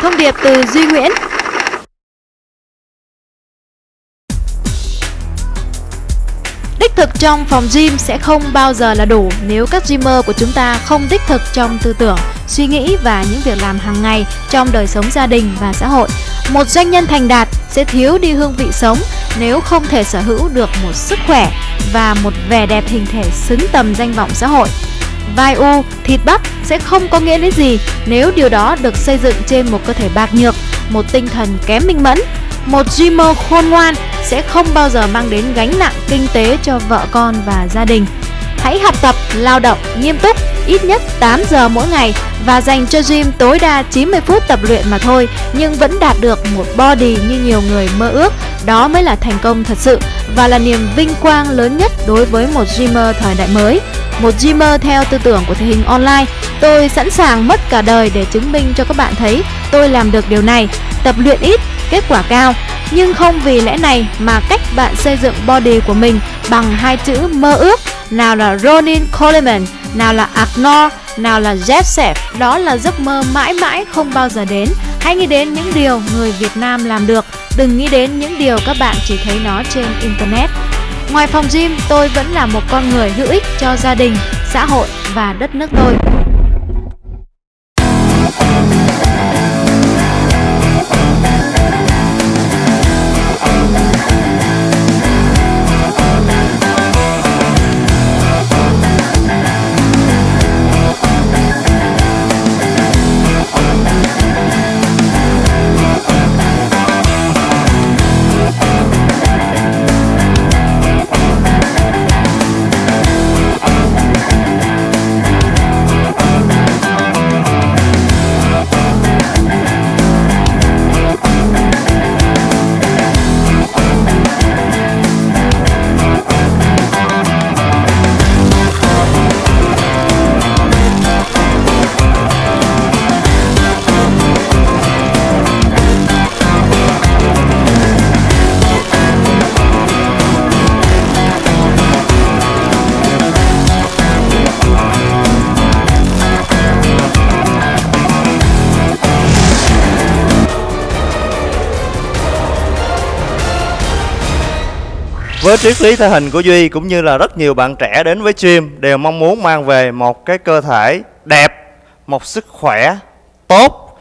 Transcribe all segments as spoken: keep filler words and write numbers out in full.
Thông điệp từ Duy Nguyễn. Đích thực trong phòng gym sẽ không bao giờ là đủ nếu các gymer của chúng ta không đích thực trong tư tưởng, suy nghĩ và những việc làm hàng ngày trong đời sống gia đình và xã hội. Một doanh nhân thành đạt sẽ thiếu đi hương vị sống nếu không thể sở hữu được một sức khỏe và một vẻ đẹp hình thể xứng tầm danh vọng xã hội. Vai u, thịt bắp sẽ không có nghĩa lý gì nếu điều đó được xây dựng trên một cơ thể bạc nhược, một tinh thần kém minh mẫn. Một gymer khôn ngoan sẽ không bao giờ mang đến gánh nặng kinh tế cho vợ con và gia đình. Hãy học tập, lao động nghiêm túc, ít nhất tám giờ mỗi ngày và dành cho gym tối đa chín mươi phút tập luyện mà thôi, nhưng vẫn đạt được một body như nhiều người mơ ước. Đó mới là thành công thật sự và là niềm vinh quang lớn nhất đối với một gymer thời đại mới. Một gymer theo tư tưởng của thể hình online, tôi sẵn sàng mất cả đời để chứng minh cho các bạn thấy tôi làm được điều này. Tập luyện ít, kết quả cao. Nhưng không vì lẽ này mà cách bạn xây dựng body của mình bằng hai chữ mơ ước. Nào là Ronnie Coleman, nào là Arnold, nào là Joseph. Đó là giấc mơ mãi mãi không bao giờ đến. Hãy nghĩ đến những điều người Việt Nam làm được. Đừng nghĩ đến những điều các bạn chỉ thấy nó trên Internet. Ngoài phòng gym, tôi vẫn là một con người hữu ích cho gia đình, xã hội và đất nước tôi. Với triết lý thể hình của Duy cũng như là rất nhiều bạn trẻ đến với gym đều mong muốn mang về một cái cơ thể đẹp, một sức khỏe tốt,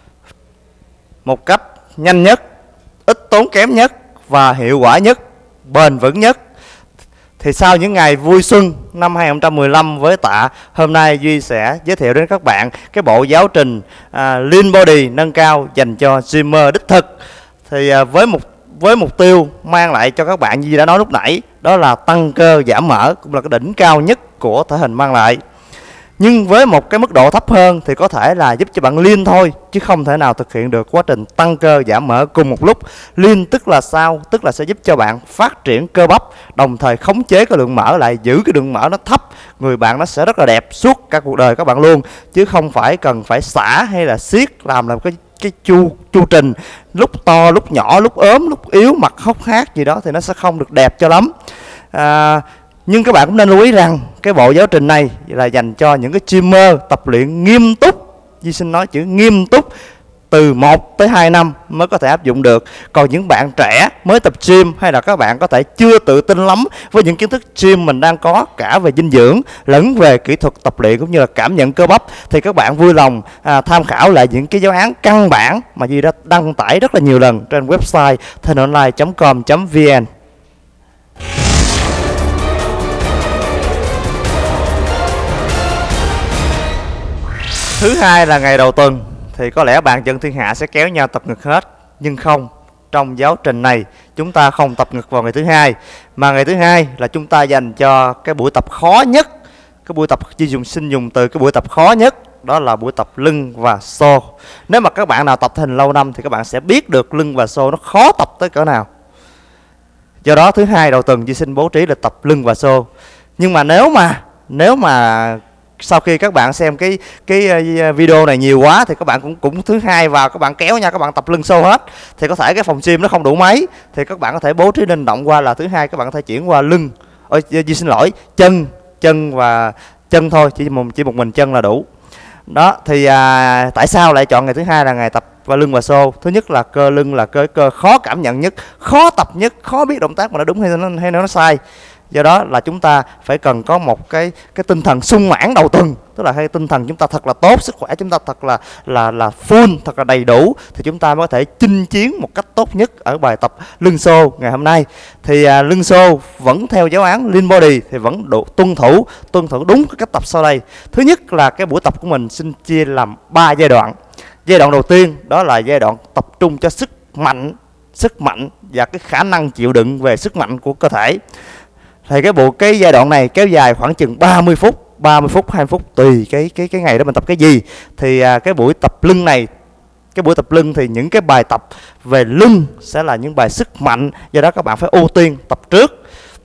một cách nhanh nhất, ít tốn kém nhất và hiệu quả nhất, bền vững nhất. Thì sau những ngày vui xuân năm hai không một lăm với Tạ, hôm nay Duy sẽ giới thiệu đến các bạn cái bộ giáo trình à, Lean Body nâng cao dành cho gymer đích thực. Thì à, với một với mục tiêu mang lại cho các bạn như Duy đã nói lúc nãy, đó là tăng cơ giảm mỡ, cũng là cái đỉnh cao nhất của thể hình mang lại. Nhưng với một cái mức độ thấp hơn thì có thể là giúp cho bạn lean thôi, chứ không thể nào thực hiện được quá trình tăng cơ giảm mỡ cùng một lúc. Lean tức là sao? Tức là sẽ giúp cho bạn phát triển cơ bắp, đồng thời khống chế cái lượng mỡ lại, giữ cái lượng mỡ nó thấp. Người bạn nó sẽ rất là đẹp suốt cả cuộc đời các bạn luôn, chứ không phải cần phải xả hay là siết làm làm cái cái chu chu trình lúc to lúc nhỏ, lúc ốm lúc yếu, mặt hốc hác gì đó thì nó sẽ không được đẹp cho lắm. À, nhưng các bạn cũng nên lưu ý rằng cái bộ giáo trình này là dành cho những cái gymer tập luyện nghiêm túc. Duy xin nói chữ nghiêm túc, từ một tới hai năm mới có thể áp dụng được. Còn những bạn trẻ mới tập gym hay là các bạn có thể chưa tự tin lắm với những kiến thức gym mình đang có, cả về dinh dưỡng lẫn về kỹ thuật tập luyện cũng như là cảm nhận cơ bắp, thì các bạn vui lòng à, tham khảo lại những cái giáo án căn bản mà Duy đã đăng tải rất là nhiều lần trên website thehìnonline chấm com chấm vn. Thứ hai là ngày đầu tuần, thì có lẽ bạn dân thiên hạ sẽ kéo nhau tập ngực hết. Nhưng không, trong giáo trình này chúng ta không tập ngực vào ngày thứ hai, mà ngày thứ hai là chúng ta dành cho cái buổi tập khó nhất. Cái buổi tập Duy dùng xin dùng từ cái buổi tập khó nhất, đó là buổi tập lưng và xô. Nếu mà các bạn nào tập thể hình lâu năm thì các bạn sẽ biết được lưng và xô nó khó tập tới cỡ nào. Do đó thứ hai đầu tuần Duy xin bố trí là tập lưng và xô. Nhưng mà nếu mà nếu mà sau khi các bạn xem cái cái video này nhiều quá thì các bạn cũng cũng thứ hai vào các bạn kéo nha, các bạn tập lưng xô hết, thì có thể cái phòng gym nó không đủ máy, thì các bạn có thể bố trí linh động qua là thứ hai các bạn có thể chuyển qua lưng. Ôi, Duy xin lỗi, chân chân và chân thôi, chỉ một chỉ một mình chân là đủ. Đó thì à, tại sao lại chọn ngày thứ hai là ngày tập và lưng và xô. Thứ nhất là cơ lưng là cơ cơ khó cảm nhận nhất, khó tập nhất, khó biết động tác mà nó đúng hay nó hay nó sai. Do đó là chúng ta phải cần có một cái cái tinh thần sung mãn đầu tuần, tức là hay tinh thần chúng ta thật là tốt, sức khỏe chúng ta thật là là là full, thật là đầy đủ, thì chúng ta mới có thể chinh chiến một cách tốt nhất ở bài tập lưng xô ngày hôm nay. Thì à, lưng xô vẫn theo giáo án Lean Body thì vẫn độ tuân thủ tuân thủ đúng cái cách tập sau đây. Thứ nhất là cái buổi tập của mình xin chia làm ba giai đoạn. Giai đoạn đầu tiên đó là giai đoạn tập trung cho sức mạnh, sức mạnh và cái khả năng chịu đựng về sức mạnh của cơ thể. Thì cái bộ cái giai đoạn này kéo dài khoảng chừng ba mươi phút, ba mươi phút, hai mươi phút tùy cái cái cái ngày đó mình tập cái gì. Thì à, cái buổi tập lưng này, cái buổi tập lưng thì những cái bài tập về lưng sẽ là những bài sức mạnh, do đó các bạn phải ưu tiên tập trước.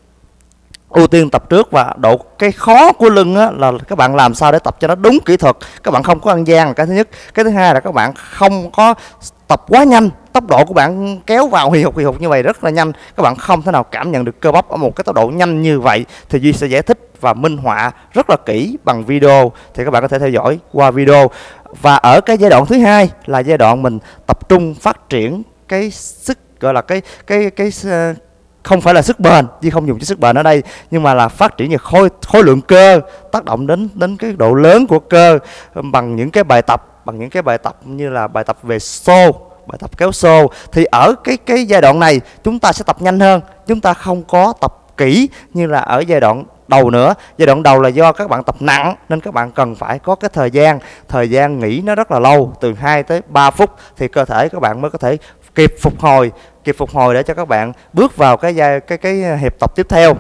Ưu tiên tập trước và độ cái khó của lưng á, là các bạn làm sao để tập cho nó đúng kỹ thuật. Các bạn không có ăn gian là cái thứ nhất. Cái thứ hai là các bạn không có tập quá nhanh, tốc độ của bạn kéo vào hì hục hì hục như vậy rất là nhanh, các bạn không thể nào cảm nhận được cơ bắp ở một cái tốc độ nhanh như vậy. Thì Duy sẽ giải thích và minh họa rất là kỹ bằng video, thì các bạn có thể theo dõi qua video. Và ở cái giai đoạn thứ hai là giai đoạn mình tập trung phát triển cái sức, gọi là cái cái cái, cái không phải là sức bền, Duy không dùng chữ sức bền ở đây, nhưng mà là phát triển về khối khối lượng cơ, tác động đến đến cái độ lớn của cơ bằng những cái bài tập, bằng những cái bài tập như là bài tập về xô, bài tập kéo xô. Thì ở cái cái giai đoạn này chúng ta sẽ tập nhanh hơn, chúng ta không có tập kỹ như là ở giai đoạn đầu nữa. Giai đoạn đầu là do các bạn tập nặng nên các bạn cần phải có cái thời gian thời gian nghỉ nó rất là lâu, từ hai tới ba phút thì cơ thể các bạn mới có thể kịp phục hồi, kịp phục hồi để cho các bạn bước vào cái giai cái cái hiệp tập tiếp theo.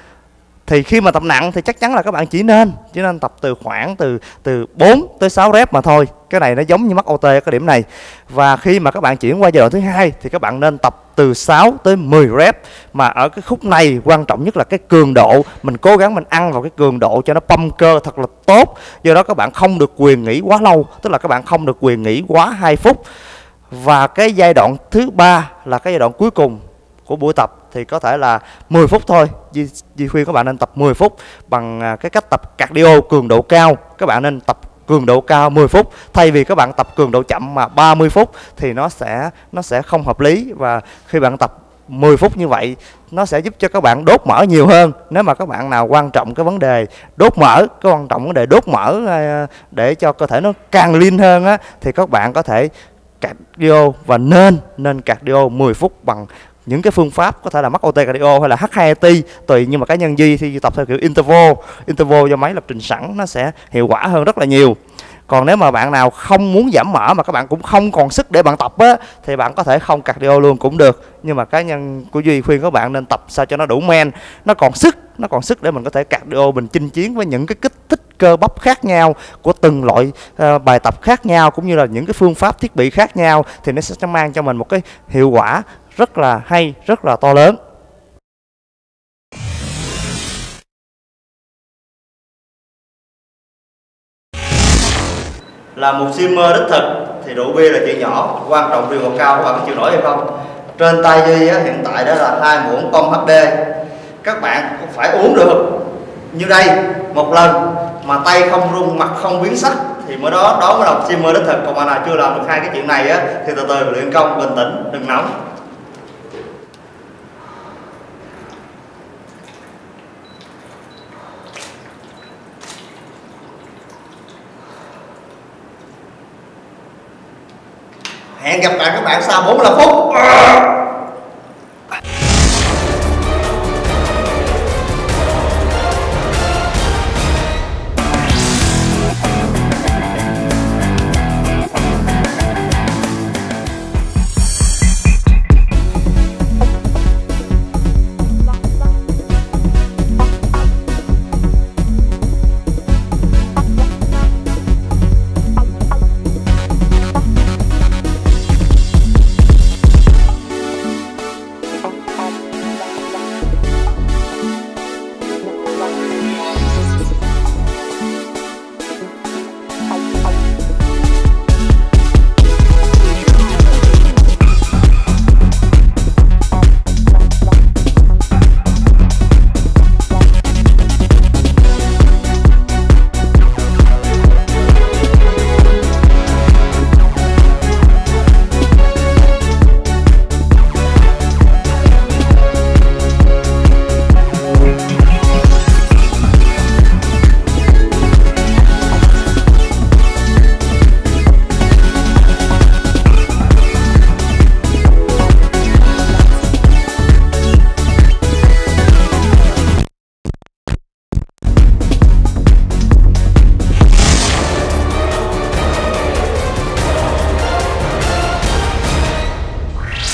Thì khi mà tập nặng thì chắc chắn là các bạn chỉ nên chỉ nên tập từ khoảng từ từ bốn tới sáu rep mà thôi. Cái này nó giống như mắc ô tê ở cái điểm này. Và khi mà các bạn chuyển qua giai đoạn thứ hai thì các bạn nên tập từ sáu tới mười rep. Mà ở cái khúc này quan trọng nhất là cái cường độ, mình cố gắng mình ăn vào cái cường độ cho nó pump cơ thật là tốt. Do đó các bạn không được quyền nghỉ quá lâu, tức là các bạn không được quyền nghỉ quá hai phút. Và cái giai đoạn thứ ba là cái giai đoạn cuối cùng của buổi tập thì có thể là mười phút thôi. Di, Di khuyên các bạn nên tập mười phút bằng cái cách tập cardio cường độ cao. Các bạn nên tập cường độ cao mười phút thay vì các bạn tập cường độ chậm mà ba mươi phút thì nó sẽ nó sẽ không hợp lý. Và khi bạn tập mười phút như vậy nó sẽ giúp cho các bạn đốt mỡ nhiều hơn. Nếu mà các bạn nào quan trọng cái vấn đề đốt mỡ, cái quan trọng vấn đề đốt mỡ để cho cơ thể nó càng lean hơn á, thì các bạn có thể cardio và nên nên cardio mười phút bằng những cái phương pháp có thể là mắc ô tê cardio hay là hát hai tê tùy, nhưng mà cá nhân Duy thì tập theo kiểu interval interval do máy lập trình sẵn nó sẽ hiệu quả hơn rất là nhiều. Còn nếu mà bạn nào không muốn giảm mỡ mà các bạn cũng không còn sức để bạn tập á, thì bạn có thể không cardio luôn cũng được. Nhưng mà cá nhân của Duy khuyên các bạn nên tập sao cho nó đủ men, nó còn sức, nó còn sức để mình có thể cardio, mình chinh chiến với những cái kích thích cơ bắp khác nhau của từng loại uh, bài tập khác nhau, cũng như là những cái phương pháp thiết bị khác nhau, thì nó sẽ mang cho mình một cái hiệu quả rất là hay, rất là to lớn. Là một streamer đích thực thì rượu bia là chuyện nhỏ, quan trọng rượu ngọt cao các bạn có chịu nổi hay không. Trên tay Duy á, hiện tại đó là hai muỗng Pom hát đê. Các bạn cũng phải uống được như đây một lần mà tay không rung, mặt không biến sắc thì mới đó đó mới là một streamer đích thực. Còn bạn nào chưa làm được hai cái chuyện này á thì từ từ luyện công, bình tĩnh, đừng nóng. Hẹn gặp lại các bạn sau bốn mươi lăm phút.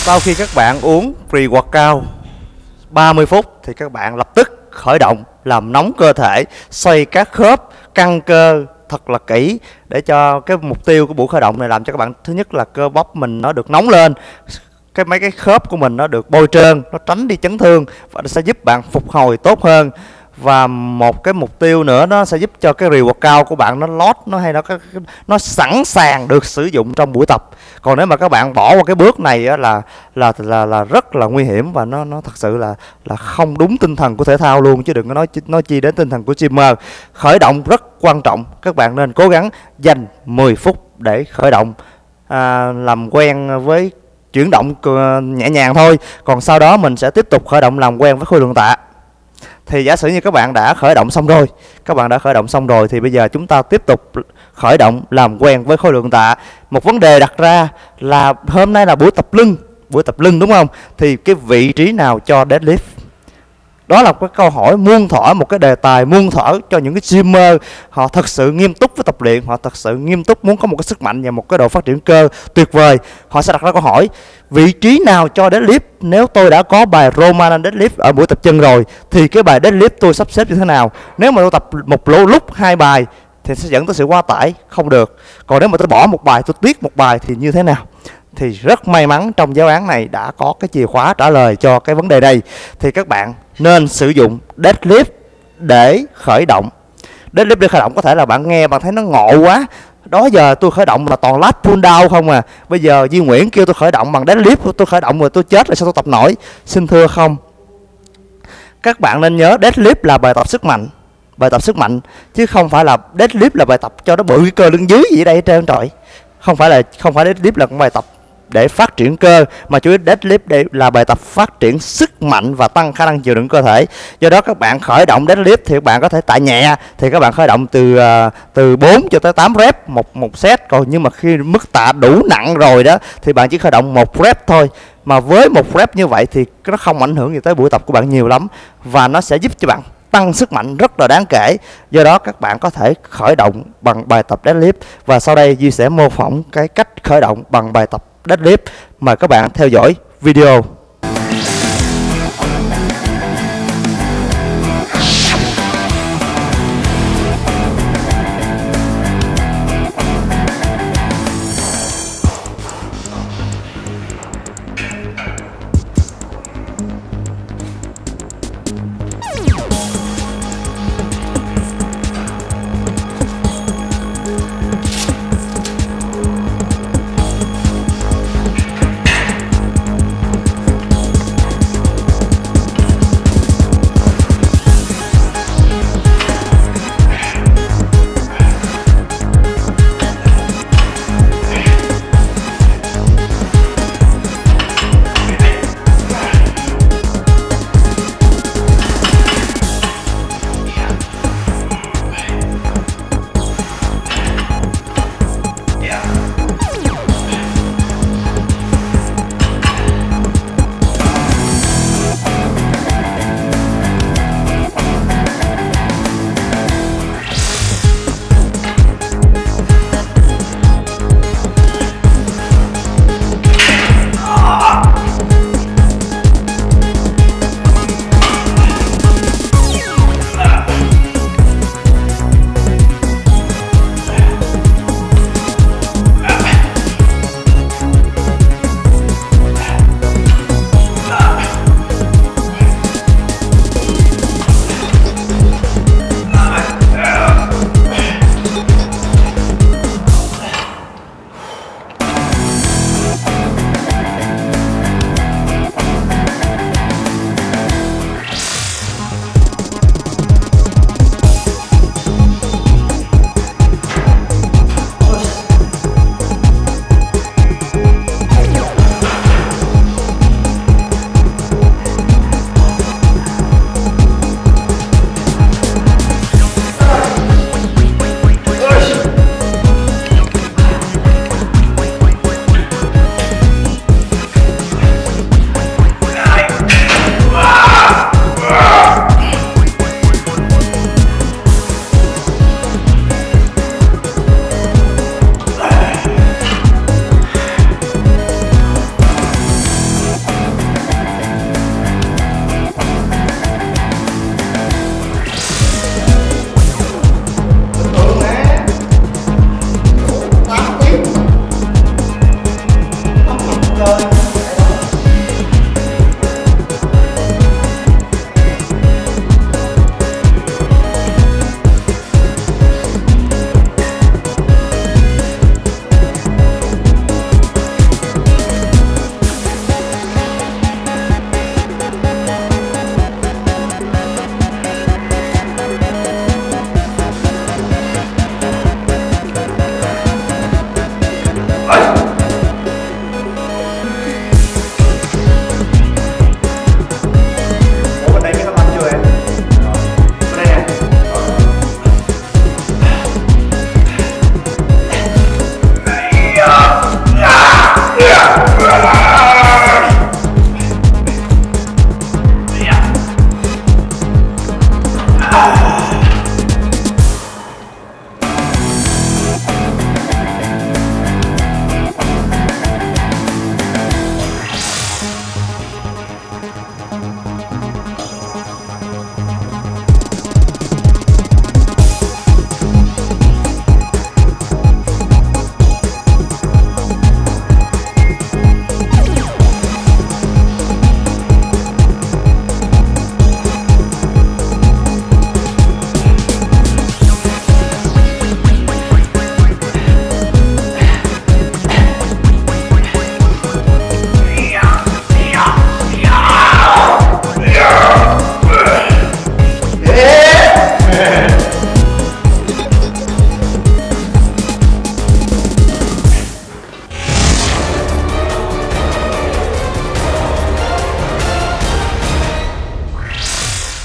Sau khi các bạn uống pre-workout ba mươi phút thì các bạn lập tức khởi động làm nóng cơ thể, xoay các khớp, căng cơ thật là kỹ để cho cái mục tiêu của buổi khởi động này làm cho các bạn thứ nhất là cơ bắp mình nó được nóng lên, cái mấy cái khớp của mình nó được bôi trơn, nó tránh đi chấn thương và nó sẽ giúp bạn phục hồi tốt hơn. Và một cái mục tiêu nữa, nó sẽ giúp cho cái pre-workout của bạn nó lót, nó hay nó nó sẵn sàng được sử dụng trong buổi tập. Còn nếu mà các bạn bỏ qua cái bước này á, là là là là rất là nguy hiểm và nó nó thật sự là là không đúng tinh thần của thể thao luôn, chứ đừng có nói nói chi đến tinh thần của streamer. Khởi động rất quan trọng, các bạn nên cố gắng dành mười phút để khởi động, à, làm quen với chuyển động nhẹ nhàng thôi. Còn sau đó mình sẽ tiếp tục khởi động làm quen với khối lượng tạ. Thì giả sử như các bạn đã khởi động xong rồi, các bạn đã khởi động xong rồi thì bây giờ chúng ta tiếp tục khởi động làm quen với khối lượng tạ. Một vấn đề đặt ra là hôm nay là buổi tập lưng, buổi tập lưng đúng không? Thì cái vị trí nào cho deadlift? Đó là cái câu hỏi muôn thuở, một cái đề tài muôn thuở cho những cái streamer họ thật sự nghiêm túc với tập luyện, họ thật sự nghiêm túc muốn có một cái sức mạnh và một cái độ phát triển cơ tuyệt vời. Họ sẽ đặt ra câu hỏi vị trí nào cho deadlift? Nếu tôi đã có bài Roman deadlift ở buổi tập chân rồi thì cái bài deadlift tôi sắp xếp như thế nào? Nếu mà tôi tập một lỗ lúc hai bài thì sẽ dẫn tới sự quá tải, không được. Còn nếu mà tôi bỏ một bài, tôi tiếc một bài thì như thế nào? Thì rất may mắn trong giáo án này đã có cái chìa khóa trả lời cho cái vấn đề này. Thì các bạn nên sử dụng deadlift để khởi động. Deadlift để khởi động có thể là bạn nghe bạn thấy nó ngộ quá, đó giờ tôi khởi động là toàn lat pull down không à, bây giờ Duy Nguyễn kêu tôi khởi động bằng deadlift, tôi khởi động rồi tôi chết rồi sao tôi tập nổi? Xin thưa không, các bạn nên nhớ deadlift là bài tập sức mạnh, bài tập sức mạnh chứ không phải là deadlift là bài tập cho nó bự cái cơ lưng dưới gì ở đây hết trơn trời. Không phải là không phải deadlift là một bài tập để phát triển cơ, mà chủ yếu deadlift để là bài tập phát triển sức mạnh và tăng khả năng chịu đựng cơ thể. Do đó các bạn khởi động deadlift thì các bạn có thể tạ nhẹ, thì các bạn khởi động từ uh, từ bốn cho tới tám rep một một set. Còn nhưng mà khi mức tạ đủ nặng rồi đó thì bạn chỉ khởi động một rep thôi. Mà với một rep như vậy thì nó không ảnh hưởng gì tới buổi tập của bạn nhiều lắm, và nó sẽ giúp cho bạn tăng sức mạnh rất là đáng kể. Do đó các bạn có thể khởi động bằng bài tập deadlift, và sau đây Duy sẽ mô phỏng cái cách khởi động bằng bài tập deadlift. Mời các bạn theo dõi video.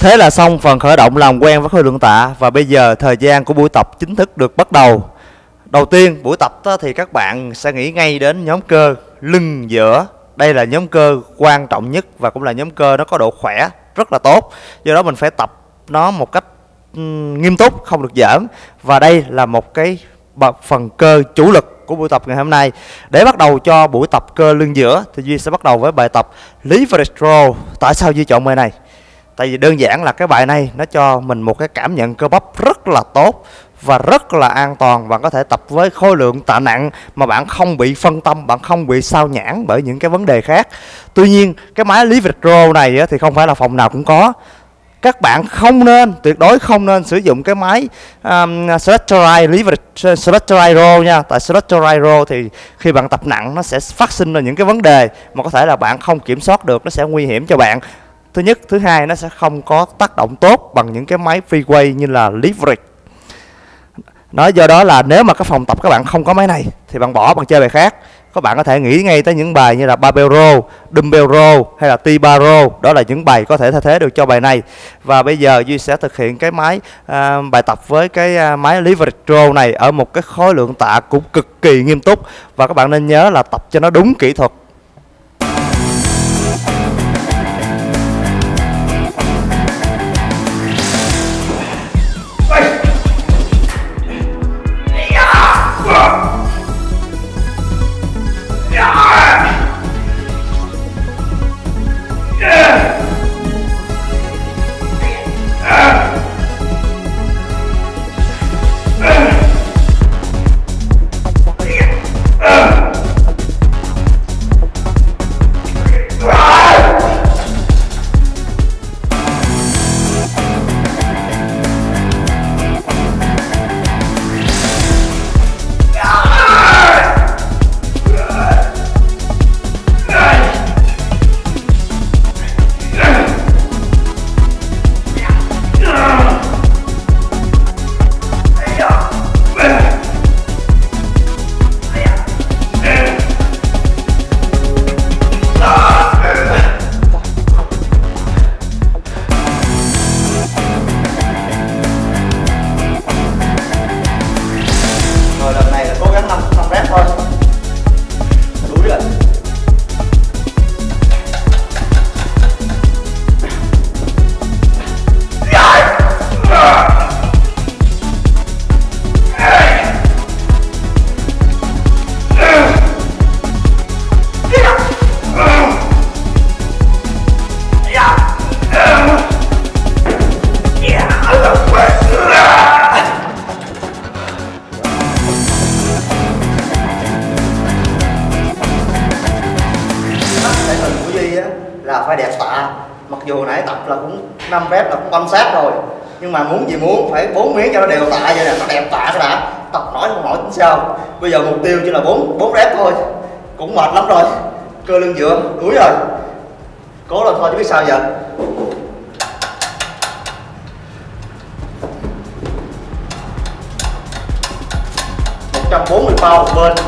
Thế là xong phần khởi động làm quen với khối lượng tạ. Và bây giờ thời gian của buổi tập chính thức được bắt đầu. Đầu tiên buổi tập thì các bạn sẽ nghĩ ngay đến nhóm cơ lưng giữa. Đây là nhóm cơ quan trọng nhất và cũng là nhóm cơ nó có độ khỏe rất là tốt. Do đó mình phải tập nó một cách um, nghiêm túc, không được giỡn. Và đây là một cái phần cơ chủ lực của buổi tập ngày hôm nay. Để bắt đầu cho buổi tập cơ lưng giữa thì Duy sẽ bắt đầu với bài tập leverage row. Tại sao Duy chọn bài này? Tại vì đơn giản là cái bài này nó cho mình một cái cảm nhận cơ bắp rất là tốt và rất là an toàn. Bạn có thể tập với khối lượng tạ nặng mà bạn không bị phân tâm, bạn không bị sao nhãng bởi những cái vấn đề khác. Tuy nhiên cái máy leverage row này thì không phải là phòng nào cũng có. Các bạn không nên, tuyệt đối không nên sử dụng cái máy um, Slattery leverage Slattery row nha. Tại Slattery row thì khi bạn tập nặng nó sẽ phát sinh ra những cái vấn đề mà có thể là bạn không kiểm soát được, nó sẽ nguy hiểm cho bạn. Thứ nhất, thứ hai nó sẽ không có tác động tốt bằng những cái máy free weight như là leverage. Nói do đó là nếu mà cái phòng tập các bạn không có máy này thì bạn bỏ, bạn chơi bài khác. Các bạn có thể nghĩ ngay tới những bài như là barbell row, dumbbell row hay là T-bar row. Đó là những bài có thể thay thế được cho bài này. Và bây giờ Duy sẽ thực hiện cái máy à, bài tập với cái à, máy leverage row này ở một cái khối lượng tạ cũng cực kỳ nghiêm túc. Và các bạn nên nhớ là tập cho nó đúng kỹ thuật. Là phải đẹp tạ. Mặc dù nãy tập là cũng năm rep là cũng quan sát rồi, nhưng mà muốn gì muốn phải bốn miếng cho nó đều tạ vậy nè, nó đẹp tạ cái đã. Tập nổi không nổi tính sao. Bây giờ mục tiêu chỉ là bốn bốn rep thôi, cũng mệt lắm rồi. Cơ lưng giữa đuối rồi, cố lên thôi chứ biết sao giờ. một trăm bốn mươi pound một bên.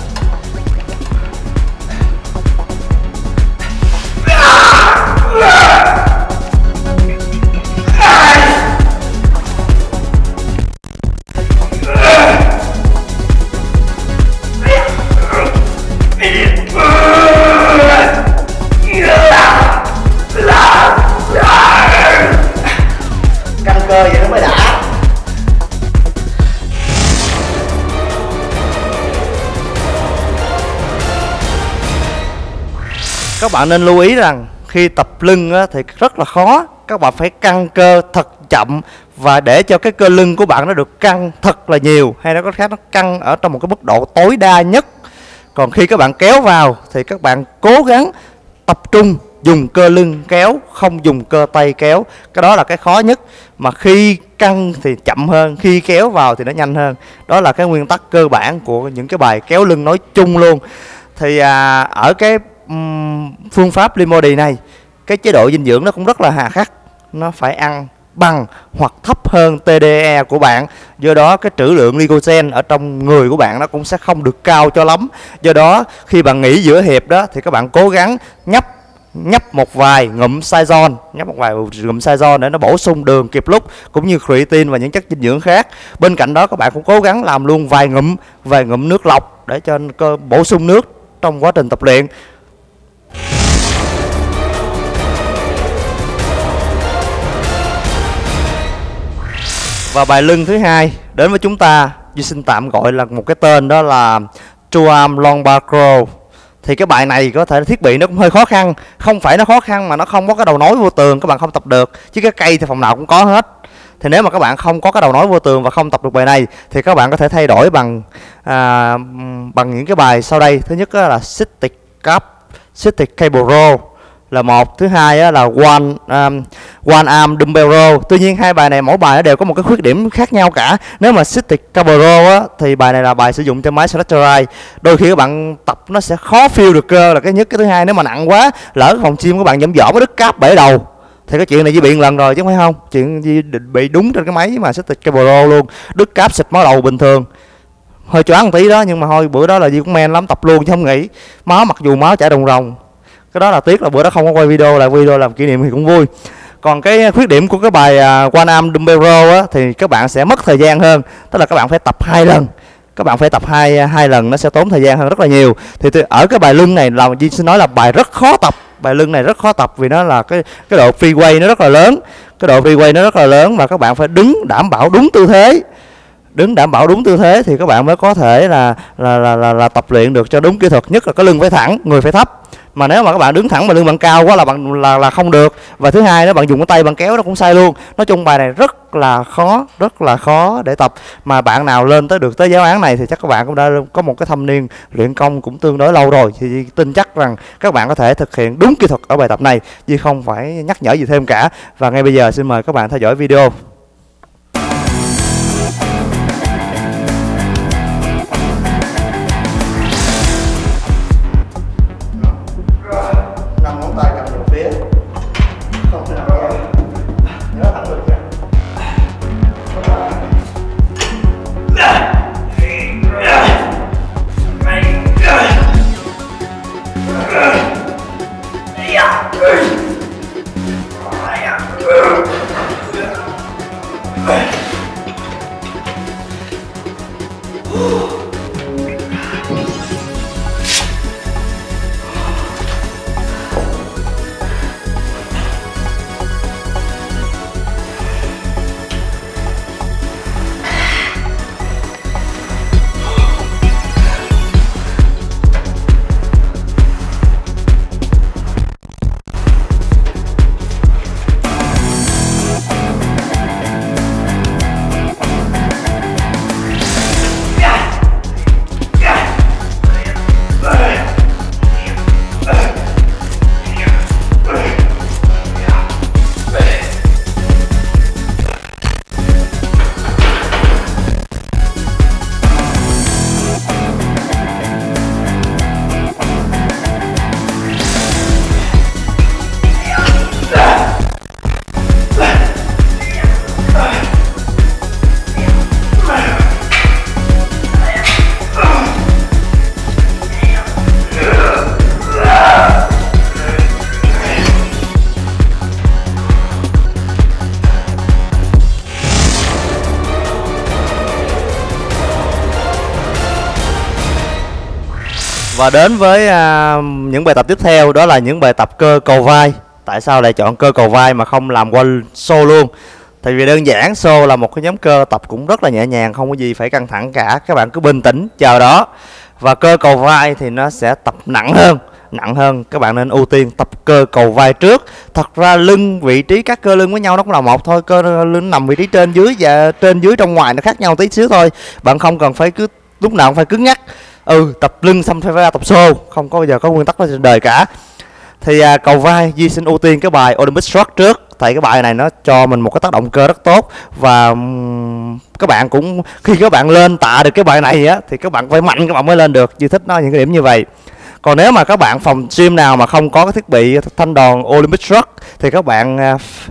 Căng cơ vậy nó mới đã. Các bạn nên lưu ý rằng khi tập lưng á, thì rất là khó. Các bạn phải căng cơ thật chậm và để cho cái cơ lưng của bạn nó được căng thật là nhiều, hay nó có khác nó căng ở trong một cái mức độ tối đa nhất. Còn khi các bạn kéo vào thì các bạn cố gắng tập trung dùng cơ lưng kéo, không dùng cơ tay kéo. Cái đó là cái khó nhất. Mà khi căng thì chậm hơn, khi kéo vào thì nó nhanh hơn. Đó là cái nguyên tắc cơ bản của những cái bài kéo lưng nói chung luôn. Thì à, ở cái um, phương pháp Lean Body này, cái chế độ dinh dưỡng nó cũng rất là hà khắc. Nó phải ăn bằng hoặc thấp hơn tê đê e của bạn. Do đó cái trữ lượng glycogen ở trong người của bạn nó cũng sẽ không được cao cho lắm. Do đó khi bạn nghỉ giữa hiệp đó thì các bạn cố gắng nhấp nhấp một vài ngụm Saizon, nhấp một vài ngụm Saizon để nó bổ sung đường kịp lúc, cũng như creatine và những chất dinh dưỡng khác. Bên cạnh đó các bạn cũng cố gắng làm luôn vài ngụm vài ngụm nước lọc để cho cơ bổ sung nước trong quá trình tập luyện. Và bài lưng thứ hai đến với chúng ta, Duy xin tạm gọi là một cái tên, đó là True Arm Lumbar Curl. Thì cái bài này có thể thiết bị nó cũng hơi khó khăn, không phải nó khó khăn mà nó không có cái đầu nối vô tường, các bạn không tập được. Chứ cái cây thì phòng nào cũng có hết. Thì nếu mà các bạn không có cái đầu nối vô tường và không tập được bài này thì các bạn có thể thay đổi bằng à, bằng những cái bài sau đây. Thứ nhất là Sitting Cup, Sitting Cable Row là một, thứ hai là one um, one arm dumbbell row. Tuy nhiên hai bài này mỗi bài nó đều có một cái khuyết điểm khác nhau cả. Nếu mà sitting cable row á, thì bài này là bài sử dụng cho máy Snatcher, đôi khi các bạn tập nó sẽ khó feel được cơ, là cái nhất. Cái thứ hai, nếu mà nặng quá, lỡ phòng gym các bạn dẫm dỏm cái đứt cáp bể đầu thì cái chuyện này Duy bị một lần rồi chứ không phải không. Chuyện Duy bị đúng trên cái máy mà sitting cable row luôn, đứt cáp xịt máu đầu bình thường, hơi choáng một tí đó, nhưng mà thôi bữa đó là Duy cũng men lắm, tập luôn chứ không nghĩ. Máu mặc dù máu chảy ròng ròng, cái đó là tiếc là bữa đó không có quay video, là video làm kỷ niệm thì cũng vui. Còn cái khuyết điểm của cái bài uh, One Arm Dumbbell Row á, thì các bạn sẽ mất thời gian hơn, tức là các bạn phải tập hai lần, các bạn phải tập hai hai lần, nó sẽ tốn thời gian hơn rất là nhiều. Thì ở cái bài lưng này là Duy xin nói là bài rất khó tập, bài lưng này rất khó tập vì nó là cái cái độ free weight nó rất là lớn, cái độ free weight nó rất là lớn và các bạn phải đứng đảm bảo đúng tư thế. Đứng đảm bảo đúng tư thế thì các bạn mới có thể là là, là là là tập luyện được cho đúng kỹ thuật. Nhất là cái lưng phải thẳng, người phải thấp. Mà nếu mà các bạn đứng thẳng mà lưng bạn cao quá là bạn là là không được. Và thứ hai, nếu bạn dùng cái tay bạn kéo nó cũng sai luôn. Nói chung bài này rất là khó, rất là khó để tập. Mà bạn nào lên tới được tới giáo án này thì chắc các bạn cũng đã có một cái thâm niên luyện công cũng tương đối lâu rồi, thì tin chắc rằng các bạn có thể thực hiện đúng kỹ thuật ở bài tập này, chứ không phải nhắc nhở gì thêm cả. Và ngay bây giờ xin mời các bạn theo dõi video. Và đến với à, những bài tập tiếp theo, đó là những bài tập cơ cầu vai. Tại sao lại chọn cơ cầu vai mà không làm qua xô luôn? Tại vì đơn giản xô là một cái nhóm cơ tập cũng rất là nhẹ nhàng, không có gì phải căng thẳng cả. Các bạn cứ bình tĩnh chờ đó. Và cơ cầu vai thì nó sẽ tập nặng hơn. Nặng hơn, các bạn nên ưu tiên tập cơ cầu vai trước. Thật ra lưng, vị trí các cơ lưng với nhau nó cũng là một thôi. Cơ lưng nằm vị trí trên dưới và trên dưới trong ngoài nó khác nhau tí xíu thôi. Bạn không cần phải cứ lúc nào cũng phải cứng nhắc. Ừ, tập lưng xong phải ra tập xô, không có bao giờ có nguyên tắc đó trên đời cả. Thì à, cầu vai Duy xin ưu tiên cái bài Olympic Squat trước. Tại cái bài này nó cho mình một cái tác động cơ rất tốt. Và um, các bạn cũng khi các bạn lên tạ được cái bài này á, thì các bạn phải mạnh các bạn mới lên được. Duy thích nó những cái điểm như vậy. Còn nếu mà các bạn phòng gym nào mà không có cái thiết bị thanh đòn Olympic Squat thì các bạn uh,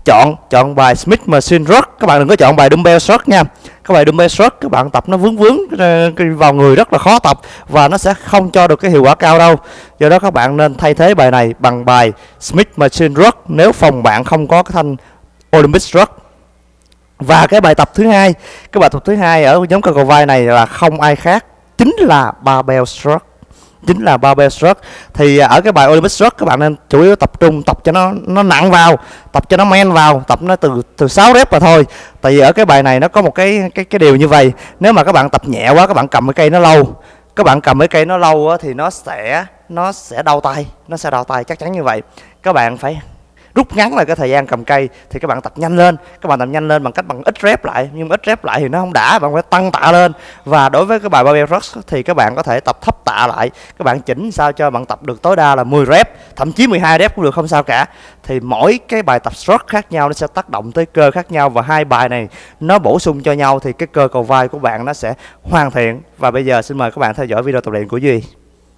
chọn chọn bài Smith Machine Rock, các bạn đừng có chọn bài Dumbbell Squat nha. Các bài Dumbbell Squat các bạn tập nó vướng vướng vào người rất là khó tập và nó sẽ không cho được cái hiệu quả cao đâu. Do đó các bạn nên thay thế bài này bằng bài Smith Machine Rock nếu phòng bạn không có cái thanh Olympic Squat. Và cái bài tập thứ hai, cái bài tập thứ hai ở nhóm cơ cầu vai này là không ai khác, chính là barbell squat. Chính là barbell squat. Thì ở cái bài Olympic squat các bạn nên chủ yếu tập trung tập cho nó nó nặng vào, tập cho nó men vào, tập nó từ từ sáu rep mà thôi. Tại vì ở cái bài này nó có một cái cái cái điều như vậy, nếu mà các bạn tập nhẹ quá, các bạn cầm cái cây nó lâu, các bạn cầm cái cây nó lâu á, thì nó sẽ nó sẽ đau tay, nó sẽ đau tay chắc chắn như vậy. Các bạn phải rút ngắn lại cái thời gian cầm cây thì các bạn tập nhanh lên, các bạn tập nhanh lên bằng cách bằng ít rep lại, nhưng mà ít rep lại thì nó không đã, bạn phải tăng tạ lên. Và đối với cái bài barbell squat thì các bạn có thể tập thấp tạ lại, các bạn chỉnh sao cho bạn tập được tối đa là mười rep, thậm chí mười hai rep cũng được, không sao cả. Thì mỗi cái bài tập squat khác nhau nó sẽ tác động tới cơ khác nhau, và hai bài này nó bổ sung cho nhau thì cái cơ cầu vai của bạn nó sẽ hoàn thiện. Và bây giờ xin mời các bạn theo dõi video tập luyện của Duy.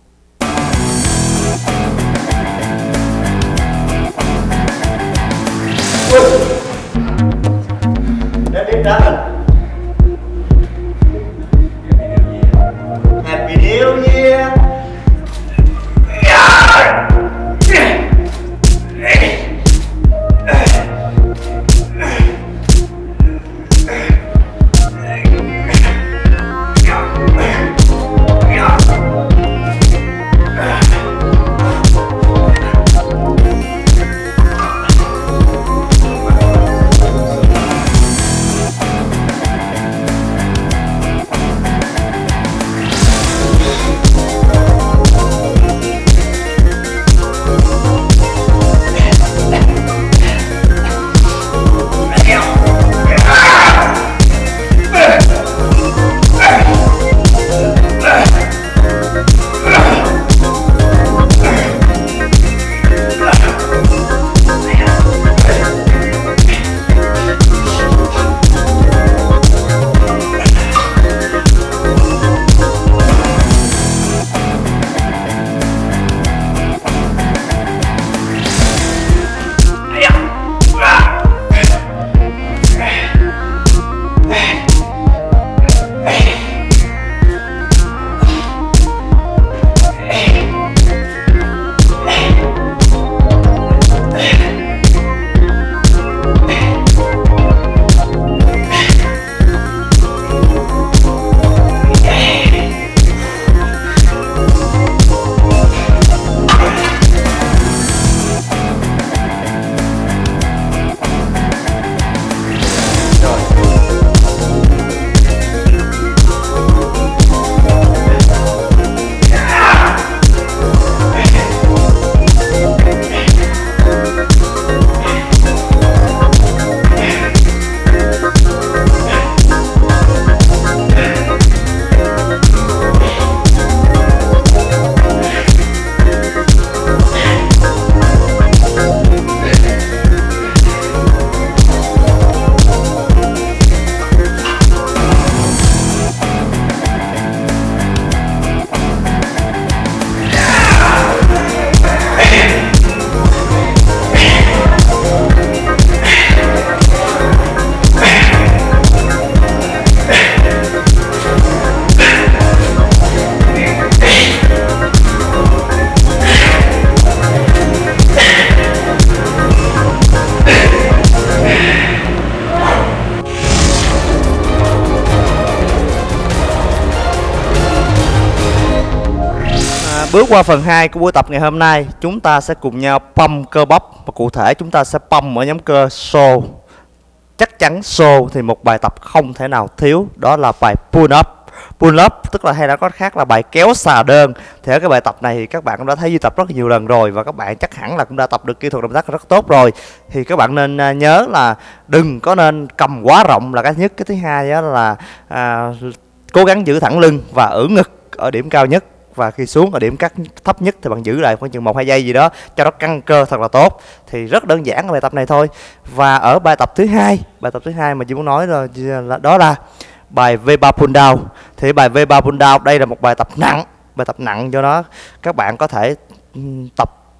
Happy New Year. Bước qua phần hai của buổi tập ngày hôm nay, chúng ta sẽ cùng nhau pump cơ bắp, và cụ thể chúng ta sẽ pump ở nhóm cơ xô. Chắc chắn xô thì một bài tập không thể nào thiếu, đó là bài pull up. Pull up tức là hay đã có khác là bài kéo xà đơn. Thì ở cái bài tập này thì các bạn cũng đã thấy Duy tập rất nhiều lần rồi, và các bạn chắc hẳn là cũng đã tập được kỹ thuật động tác rất tốt rồi. Thì các bạn nên nhớ là đừng có nên cầm quá rộng là cái nhất. Cái thứ hai đó là à, cố gắng giữ thẳng lưng và ưỡn ngực ở điểm cao nhất, và khi xuống ở điểm cắt thấp nhất thì bạn giữ lại khoảng chừng một hai giây gì đó cho nó căng cơ thật là tốt. Thì rất đơn giản ở bài tập này thôi. Và ở bài tập thứ hai, bài tập thứ hai mà Duy muốn nói rồi là đó là bài V ba pull down. Thì bài V ba pull down đây là một bài tập nặng, bài tập nặng, do đó các bạn có thể tập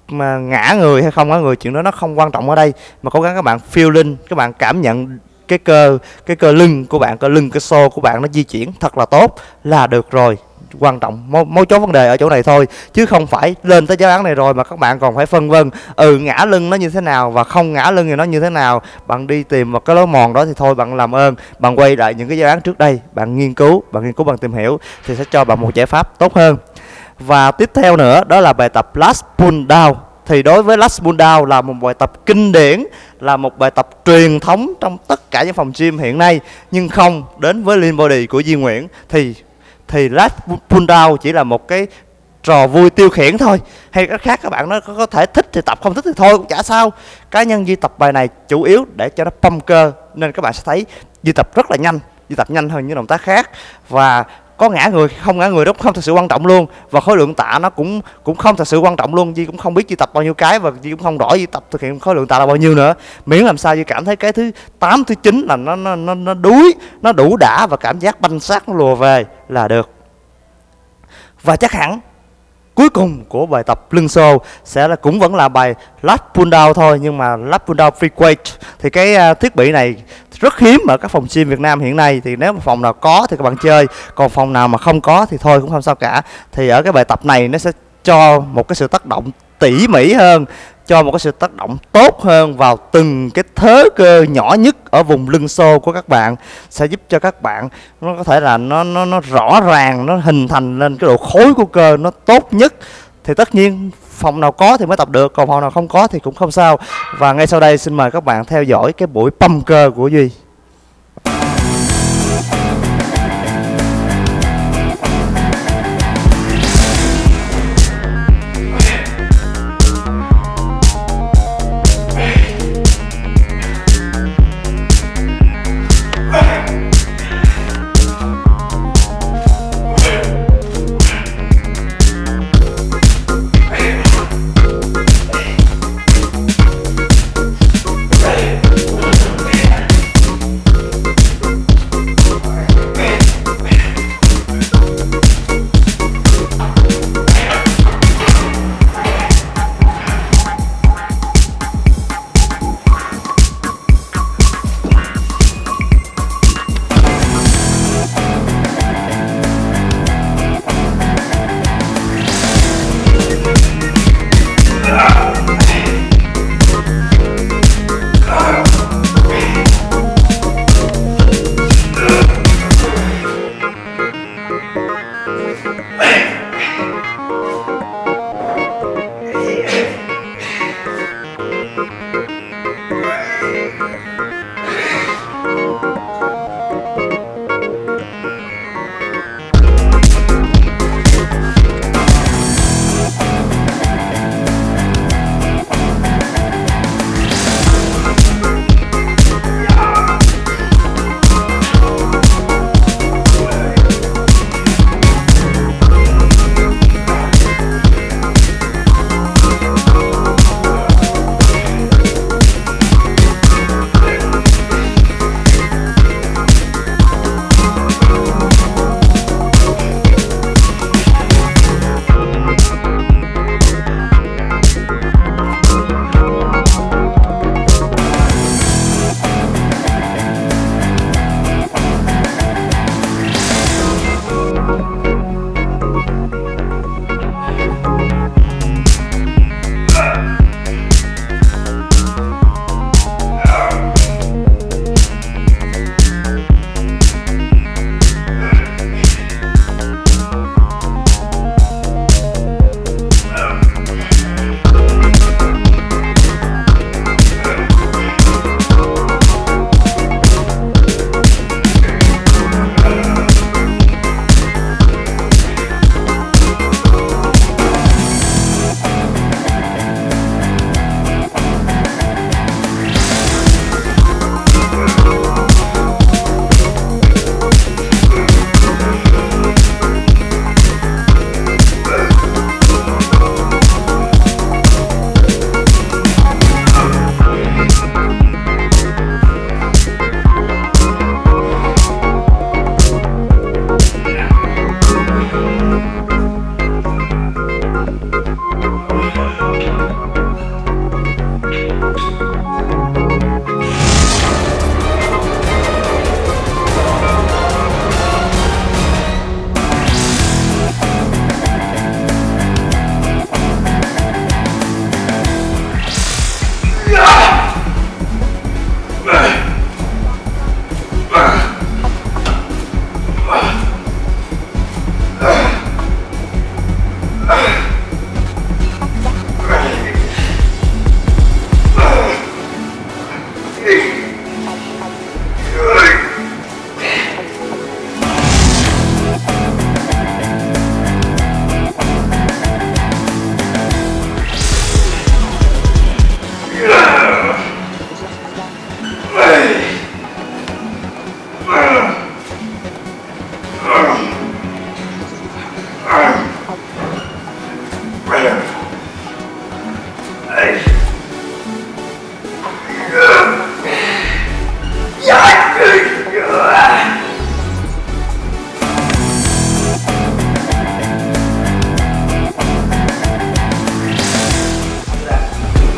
mà ngã người hay không ngã người, chuyện đó nó không quan trọng ở đây, mà cố gắng các bạn feeling, các bạn cảm nhận cái cơ cái cơ lưng của bạn, cơ lưng, cái xô của bạn nó di chuyển thật là tốt là được rồi. Quan trọng mấu, mấu chốt vấn đề ở chỗ này thôi, chứ không phải lên tới giáo án này rồi mà các bạn còn phải phân vân ừ ngã lưng nó như thế nào và không ngã lưng thì nó như thế nào. Bạn đi tìm một cái lối mòn đó thì thôi bạn làm ơn bạn quay lại những cái giáo án trước đây, bạn nghiên cứu, bạn nghiên cứu bạn tìm hiểu thì sẽ cho bạn một giải pháp tốt hơn. Và tiếp theo nữa đó là bài tập last pull down. Thì đối với last pull down là một bài tập kinh điển, là một bài tập truyền thống trong tất cả những phòng gym hiện nay, nhưng không đến với Lean Body của Duy Nguyễn thì thì last pull down chỉ là một cái trò vui tiêu khiển thôi. Hay cái khác các bạn nó có, có thể thích thì tập, không thích thì thôi cũng chả sao. Cá nhân Duy tập bài này chủ yếu để cho nó pump cơ, nên các bạn sẽ thấy Duy tập rất là nhanh, Duy tập nhanh hơn những động tác khác. Và có ngã người không ngã người đó không thật sự quan trọng luôn, và khối lượng tạ nó cũng cũng không thật sự quan trọng luôn. Duy cũng không biết Duy tập bao nhiêu cái, và Duy cũng không rõ Duy tập thực hiện khối lượng tạ là bao nhiêu nữa, miễn làm sao Duy cảm thấy cái thứ tám thứ chín là nó nó nó nó đuối, nó đủ đã và cảm giác banh xác nó lùa về là được. Và chắc hẳn cuối cùng của bài tập lưng xô sẽ là cũng vẫn là bài lat pull down thôi, nhưng mà lat pull down free weight. Thì cái uh, thiết bị này rất hiếm ở các phòng gym Việt Nam hiện nay, thì nếu mà phòng nào có thì các bạn chơi, còn phòng nào mà không có thì thôi cũng không sao cả. Thì ở cái bài tập này nó sẽ cho một cái sự tác động tỉ mỉ hơn, cho một cái sự tác động tốt hơn vào từng cái thớ cơ nhỏ nhất ở vùng lưng xô của các bạn, sẽ giúp cho các bạn nó có thể là nó nó nó rõ ràng, nó hình thành lên cái độ khối của cơ nó tốt nhất. Thì tất nhiên phòng nào có thì mới tập được, còn phòng nào không có thì cũng không sao. Và ngay sau đây xin mời các bạn theo dõi cái buổi pump cơ của Duy.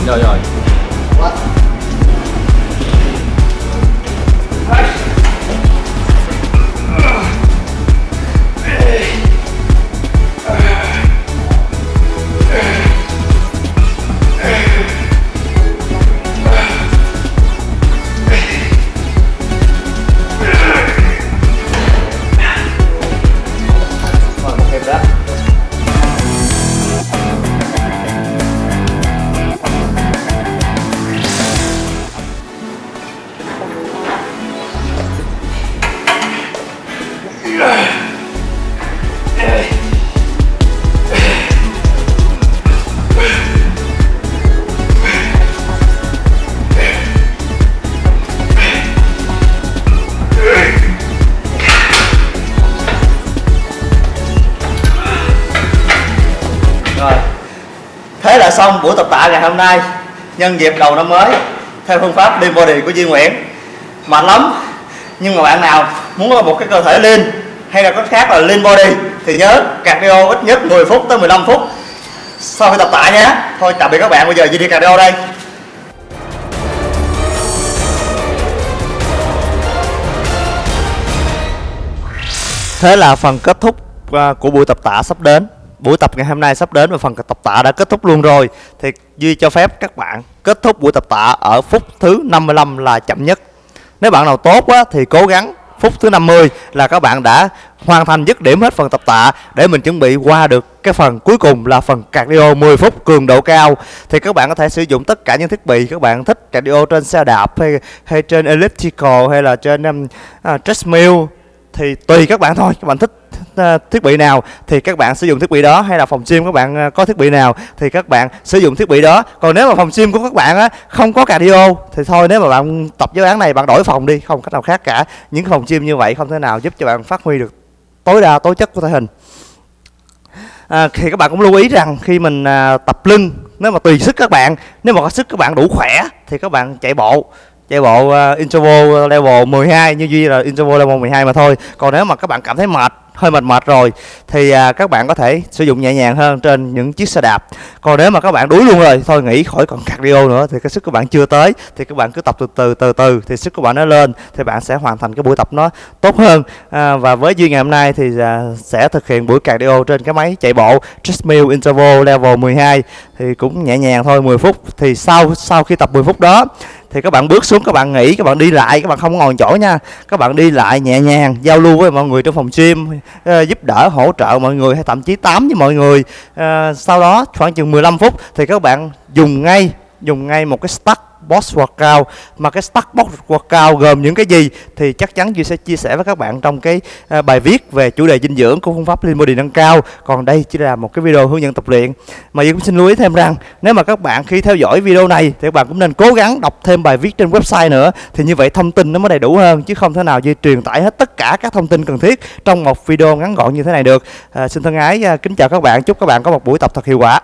Rồi rồi. What? Rồi, thế là xong buổi tập tạ ngày hôm nay. Nhân dịp đầu năm mới theo phương pháp Lean Body của Duy Nguyễn. Mệt lắm, nhưng mà bạn nào muốn có một cái cơ thể lean hay là có khác là Lean Body thì nhớ cardio ít nhất mười phút tới mười lăm phút sau khi tập tạ nhé. Thôi tạm biệt các bạn, bây giờ Duy đi cardio đây. Thế là phần kết thúc của buổi tập tạ sắp đến. Buổi tập ngày hôm nay sắp đến và phần tập tạ đã kết thúc luôn rồi. Thì Duy cho phép các bạn kết thúc buổi tập tạ ở phút thứ năm mươi lăm là chậm nhất. Nếu bạn nào tốt quá thì cố gắng phút thứ năm mươi là các bạn đã hoàn thành dứt điểm hết phần tập tạ để mình chuẩn bị qua được cái phần cuối cùng là phần cardio mười phút cường độ cao. Thì các bạn có thể sử dụng tất cả những thiết bị các bạn thích, cardio trên xe đạp hay, hay trên elliptical hay là trên um, uh, treadmill thì tùy các bạn thôi. Các bạn thích thiết bị nào thì các bạn sử dụng thiết bị đó, hay là phòng gym các bạn có thiết bị nào thì các bạn sử dụng thiết bị đó. Còn nếu mà phòng gym của các bạn á, không có cardio thì thôi, nếu mà bạn tập giáo án này bạn đổi phòng đi, không cách nào khác cả. Những phòng gym như vậy không thể nào giúp cho bạn phát huy được tối đa tố chất của thể hình. À, thì các bạn cũng lưu ý rằng khi mình à, tập lưng, nếu mà tùy sức các bạn, nếu mà có sức các bạn đủ khỏe thì các bạn chạy bộ chạy bộ uh, interval level mười hai, như Duy là interval level mười hai mà thôi. Còn nếu mà các bạn cảm thấy mệt, hơi mệt mệt rồi thì uh, các bạn có thể sử dụng nhẹ nhàng hơn trên những chiếc xe đạp. Còn nếu mà các bạn đuối luôn rồi, thôi nghỉ khỏi còn cardio nữa thì cái sức của bạn chưa tới, thì các bạn cứ tập từ từ từ từ thì sức của bạn nó lên thì bạn sẽ hoàn thành cái buổi tập nó tốt hơn. À, và với Duy ngày hôm nay thì uh, sẽ thực hiện buổi cardio trên cái máy chạy bộ treadmill interval level mười hai thì cũng nhẹ nhàng thôi, mười phút. Thì sau sau khi tập mười phút đó thì các bạn bước xuống, các bạn nghỉ, các bạn đi lại, các bạn không ngồi chỗ nha. Các bạn đi lại nhẹ nhàng, giao lưu với mọi người trong phòng gym, uh, giúp đỡ, hỗ trợ mọi người hay thậm chí tám với mọi người. Uh, sau đó khoảng chừng mười lăm phút thì các bạn dùng ngay dùng ngay một cái stack box workout. Mà cái stack box workout gồm những cái gì thì chắc chắn Duy sẽ chia sẻ với các bạn trong cái uh, bài viết về chủ đề dinh dưỡng của phương pháp Lean Body nâng cao. Còn đây chỉ là một cái video hướng dẫn tập luyện. Mà Duy cũng xin lưu ý thêm rằng nếu mà các bạn khi theo dõi video này thì các bạn cũng nên cố gắng đọc thêm bài viết trên website nữa, thì như vậy thông tin nó mới đầy đủ hơn, chứ không thể nào Duy truyền tải hết tất cả các thông tin cần thiết trong một video ngắn gọn như thế này được. uh, Xin thân ái uh, kính chào các bạn, chúc các bạn có một buổi tập thật hiệu quả.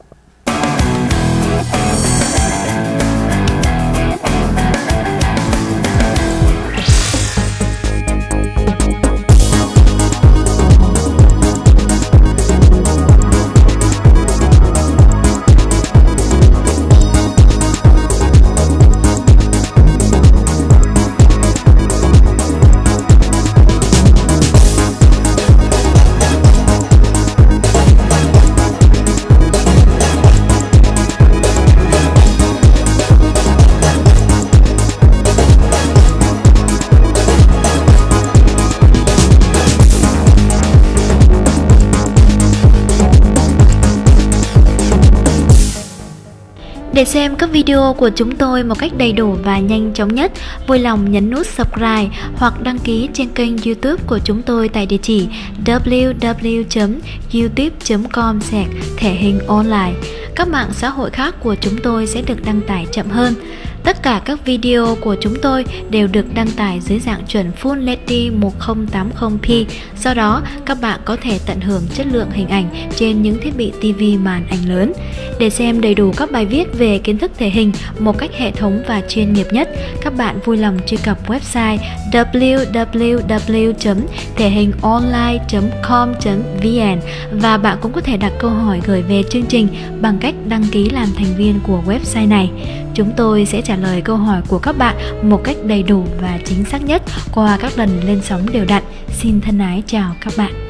Để xem các video của chúng tôi một cách đầy đủ và nhanh chóng nhất, vui lòng nhấn nút subscribe hoặc đăng ký trên kênh YouTube của chúng tôi tại địa chỉ w w w chấm youtube chấm com slash thể hình online. Các mạng xã hội khác của chúng tôi sẽ được đăng tải chậm hơn. Tất cả các video của chúng tôi đều được đăng tải dưới dạng chuẩn Full hát đê một không tám không p. Do đó, các bạn có thể tận hưởng chất lượng hình ảnh trên những thiết bị ti vi màn ảnh lớn. Để xem đầy đủ các bài viết về kiến thức thể hình một cách hệ thống và chuyên nghiệp nhất, các bạn vui lòng truy cập website w w w chấm thể hình online chấm com chấm v n và bạn cũng có thể đặt câu hỏi gửi về chương trình bằng cách đăng ký làm thành viên của website này. Chúng tôi sẽ trả lời câu hỏi của các bạn một cách đầy đủ và chính xác nhất qua các lần lên sóng đều đặn. Xin thân ái chào các bạn.